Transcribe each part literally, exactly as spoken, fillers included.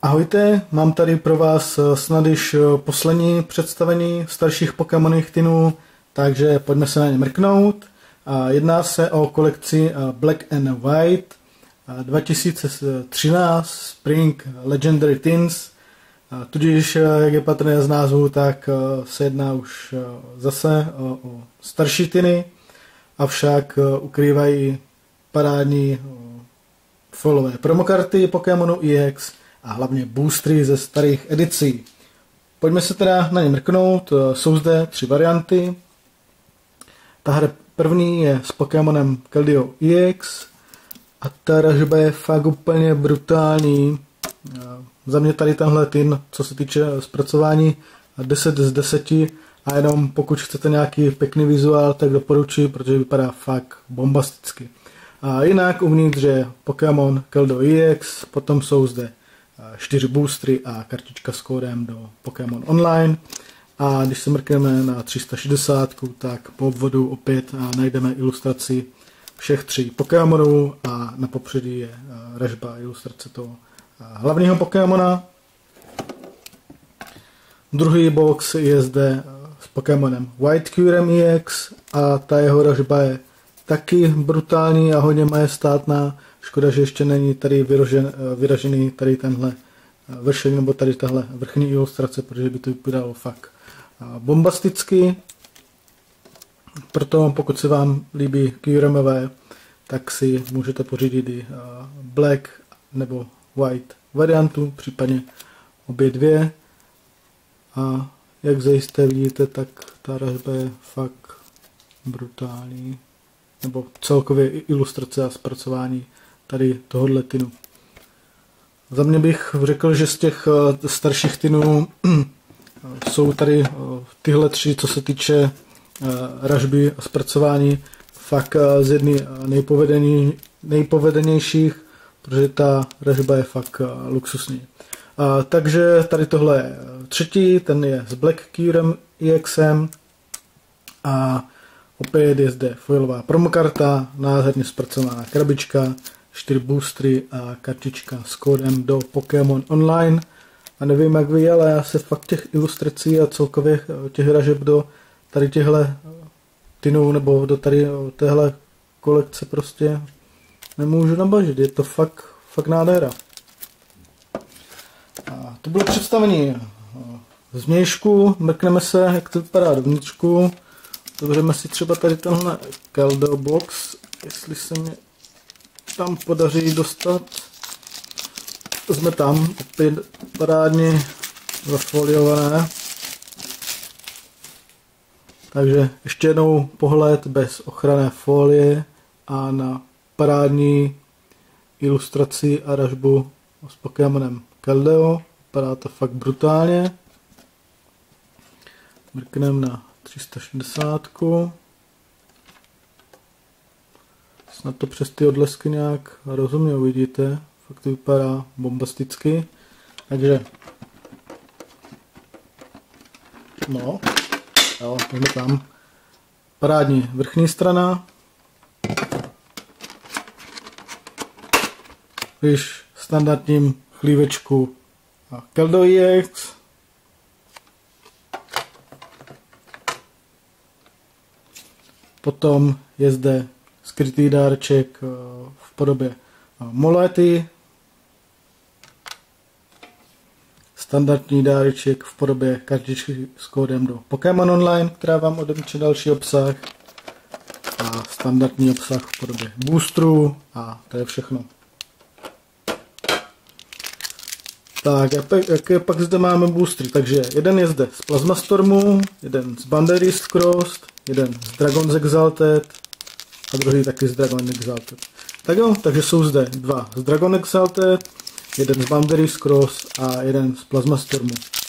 Ahojte, mám tady pro vás snad již poslední představení starších Pokémonových tynů, takže pojďme se na ně mrknout. Jedná se o kolekci Black and White dva tisíce třináct Spring Legendary Tyns, tudíž, jak je patrné z názvu, tak se jedná už zase o starší tyny, avšak ukrývají parádní foilové promokarty Pokémonu E X a hlavně boostry ze starých edicí. Pojďme se teda na ně mrknout. Jsou zde tři varianty. Ta hra první je s Pokémonem Keldeo E X a ta ražba je fakt úplně brutální. Za mě tady tenhle tyn, co se týče zpracování, deset z deseti, a jenom pokud chcete nějaký pěkný vizuál, tak doporučuji, protože vypadá fakt bombasticky. A jinak uvnitř je Pokémon Keldeo E X, potom jsou zde čtyři boostry a kartička s kódem do Pokémon Online. A když se mrkneme na tři sta šedesát, tak po obvodu opět najdeme ilustraci všech tří Pokémonů a na popředí je ražba ilustrace toho hlavního Pokémona. Druhý box je zde s Pokémonem White Kyurem E X a ta jeho ražba je taky brutální a hodně majestátná. Škoda, že ještě není tady vyražen, vyražený tady tenhle vršek nebo tady tahle vrchní ilustrace, protože by to vypadalo fakt bombasticky. Proto pokud se vám líbí Kyuremové, tak si můžete pořídit i Black nebo White variantu, případně obě dvě. A jak zajisté vidíte, tak ta ražba je fakt brutální. Nebo celkově ilustrace a zpracování tady tohohle tynu. Za mě bych řekl, že z těch starších tynů jsou tady tyhle tři, co se týče ražby a zpracování, fakt z jedny nejpovedený, nejpovedenějších, protože ta ražba je fakt luxusní. A, takže tady tohle je třetí, ten je s Black Kyurem E Xem a opět je zde foilová promokarta, nádherně zpracovaná krabička, čtyři boostry a kartička s kódem do Pokémon Online. A nevím jak vy, ale já se fakt těch ilustrací a celkově těch ražeb do tady těchhle tynů nebo do tady téhle kolekce prostě nemůžu nabažit. Je to fakt, fakt nádhera. A to bylo představení zvnějšku, mrkneme se, jak to vypadá dovnitřku. Dobřeme si třeba tady tenhle Keldeo box, jestli se mi tam podaří dostat. Jsme tam opět parádně zafoliované. Takže ještě jednou pohled bez ochranné folie a na parádní ilustraci a ražbu s Pokémonem Keldeo. Vypadá to fakt brutálně. Mrkneme na tři sta šedesát. Snad to přes ty odlesky nějak rozumně uvidíte. Fakt to vypadá bombasticky. Takže no, jo, jsme tam. Parádní vrchní strana. Víš, standardním chlívečku a Keldeo E X. Potom je zde skrytý dárček v podobě molety. Standardní dáreček v podobě kartičky s kódem do Pokémon Online, která vám odemče další obsah. A standardní obsah v podobě boostru a to je všechno. Tak, jaké pak zde máme boostry? Takže jeden je zde z Plasma Stormu, jeden z Banderies Crossed, jeden z Dragon's Exalted a druhý taky z Dragon Exalted. Tak jo, takže jsou zde dva z Dragon Exalted, jeden z Banderies Crossed a jeden z Plasma Stormu.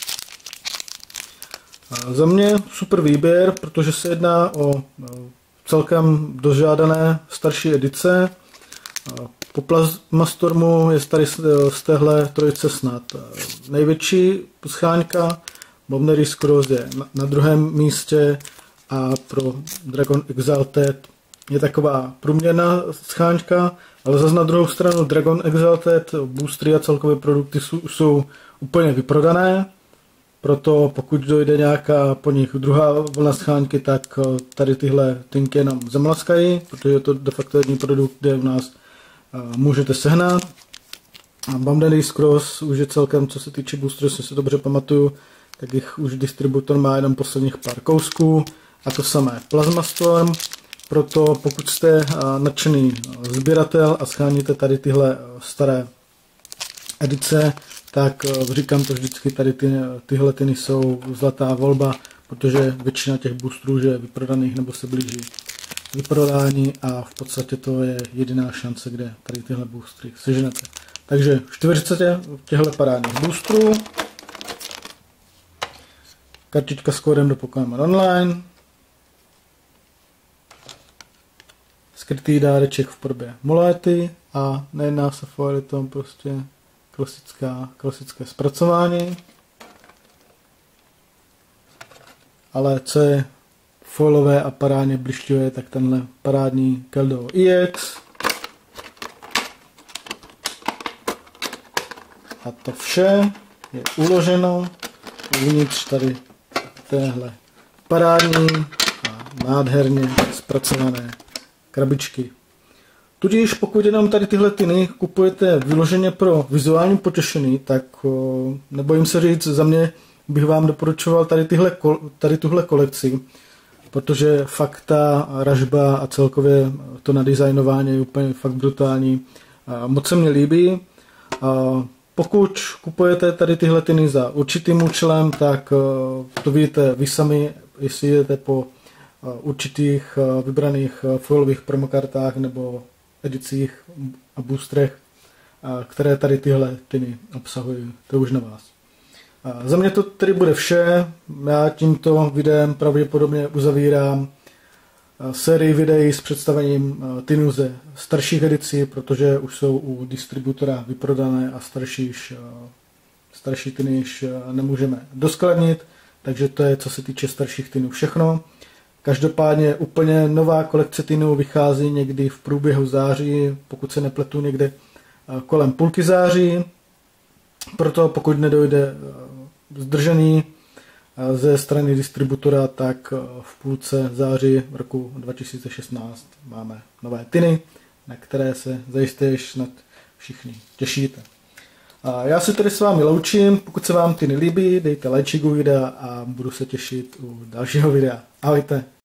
A za mě super výběr, protože se jedná o celkem dožádané starší edice. Po Plasma Stormu je tady z téhle trojice snad největší scháňka. Banderies Crossed je na druhém místě a pro Dragon Exalted je taková průměrná scháňka, ale zase na druhou stranu Dragon Exalted, boostry a celkové produkty jsou, jsou úplně vyprodané, proto pokud dojde nějaká po nich druhá vlna scháňky, tak tady tyhle tinky nám zamlaskají, protože je to de facto jedný produkt, kde u nás můžete sehnat. A Boundary Cross už je celkem, co se týče boosterů, jestli si dobře pamatuju, tak jich už distributor má jenom posledních pár kousků. A to samé Plasma Storm, proto pokud jste nadšený sběratel a scháníte tady tyhle staré edice, tak říkám to vždycky, tady ty, tyhle tyny jsou zlatá volba, protože většina těch boostrů je vyprodaných nebo se blíží vyprodání a v podstatě to je jediná šance, kde tady tyhle boostry seženete. Takže čtyřicet těchto parádních boostrů, kartička s kódem do Pokémon Online, skrytý dáreček v podobě moléty a nejedná se o tom prostě klasická, klasické zpracování, ale co je foilové a parádně blišťuje, tak tenhle parádní Keldeo E X. A to vše je uloženo uvnitř tady téhle parádní a nádherně zpracované krabičky. Tudíž pokud jenom tady tyhle tiny kupujete vyloženě pro vizuální potěšení, tak o, nebojím se říct, za mě bych vám doporučoval tady, tyhle, tady tuhle kolekci, protože fakt ta ražba a celkově to nadizajnování je úplně fakt brutální. A moc se mně líbí. A pokud kupujete tady tyhle tiny za určitým účelem, tak to vidíte vy sami, jestli jdete po určitých vybraných foilových promokartách nebo edicích a boostrech, které tady tyhle tiny obsahují. To je už na vás. A za mě to tedy bude vše. Já tímto videem pravděpodobně uzavírám sérii videí s představením tinů ze starších edicí, protože už jsou u distributora vyprodané a starší, starší tiny již nemůžeme doskladnit, takže to je, co se týče starších tinů, všechno. Každopádně úplně nová kolekce tinů vychází někdy v průběhu září, pokud se nepletu někde kolem půlky září, proto pokud nedojde zdržení ze strany distributora, tak v půlce září roku dva tisíce šestnáct máme nové tiny, na které se zajisté snad všichni těšíte. A já se tedy s vámi loučím, pokud se vám tiny líbí, dejte lajčík u videa a budu se těšit u dalšího videa. Ahojte!